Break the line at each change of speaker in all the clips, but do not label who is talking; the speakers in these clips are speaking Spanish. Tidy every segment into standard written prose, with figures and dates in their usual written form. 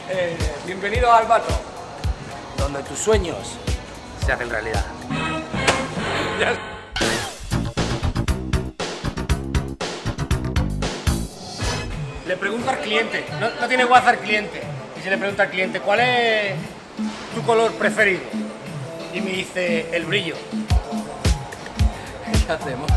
Bienvenido al Bato, donde tus sueños se hacen realidad. Le pregunto al cliente, no tiene WhatsApp al cliente, y se le pregunta al cliente, ¿cuál es tu color preferido? Y me dice, el brillo. ¿Qué hacemos?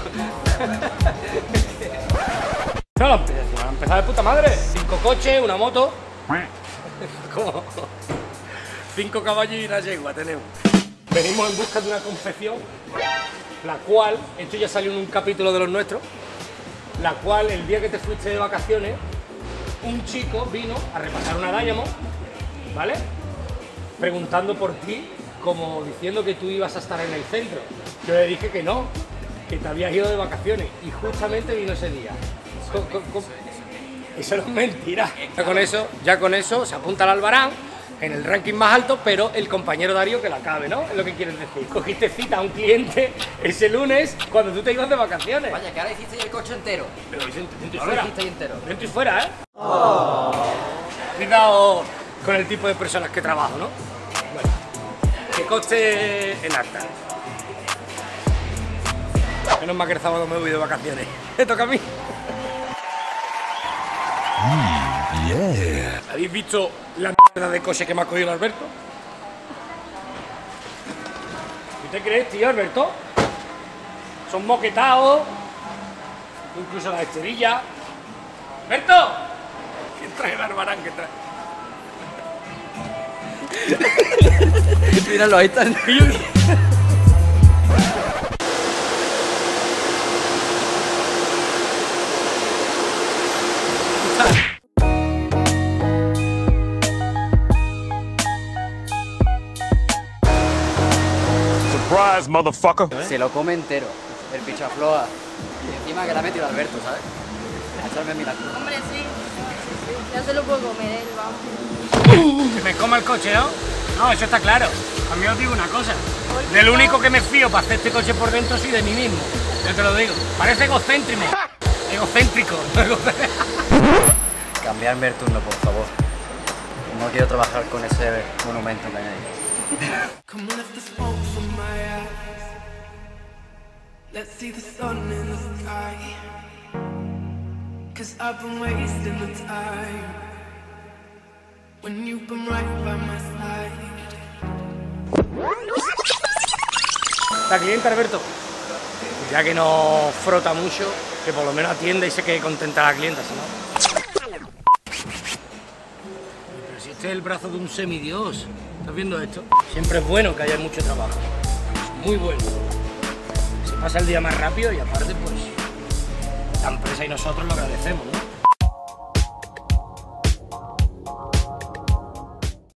No, empezar de puta madre. 5 coches, una moto. ¿Cómo? 5 caballos y una yegua tenemos. Venimos en busca de una confección, la cual, esto ya salió en un capítulo de los nuestros, la cual el día que te fuiste de vacaciones, un chico vino a repasar una Diamond, ¿vale? Preguntando por ti, como diciendo que tú ibas a estar en el centro. Yo le dije que no, que te habías ido de vacaciones y justamente vino ese día. Eso no es mentira. Ya con eso se apunta al Albarán en el ranking más alto, pero el compañero Darío que la cabe, ¿no? Es lo que quieres decir. Cogiste cita a un cliente ese lunes cuando tú te ibas de vacaciones.
Vaya, que ahora hiciste el coche entero.
Pero dentro y
Ahora
fuera.
lo hiciste entero.
Dentro y fuera, ¿eh? Oh. Cuidado con el tipo de personas que trabajo, ¿no? Bueno, que coste en acta. Menos mal que el sábado me voy de vacaciones. Me toca a mí.
Yeah.
¿Habéis visto la mierda de coche que me ha cogido el Alberto? ¿Qué te crees, tío, Alberto? Son moquetados, incluso las esterillas. ¡Alberto! ¿Quién trae el Albarán? ¿Qué trae?
Míralo, ahí están.
Surprise, motherfucker.
Se lo come entero, el pichafloa. Y encima que la ha metido Alberto, ¿sabes? A echarme mi lacto.
Hombre, sí. Ya se lo puedo comer él, vamos.
Que me coma el coche, ¿no? No, eso está claro. A mí os digo una cosa. Del único que me fío para hacer este coche por dentro soy de mí mismo. Yo te lo digo. Parece egocéntrico. Egocéntrico.
Cambiarme el turno, por favor. No quiero trabajar con ese monumento que hay ahí.
Come lift the smoke from my eyes. Let's see the sun in the sky. 'Cause I've been wasting the time when you've been right by my side.
La clienta, Alberto, ya que no frota mucho, que por lo menos atienda y se quede contenta la clienta, si no. Pero si este es el brazo de un semidios, ¿estás viendo esto? Siempre es bueno que haya mucho trabajo, muy bueno. Se pasa el día más rápido y aparte, pues, la empresa y nosotros lo agradecemos, ¿no?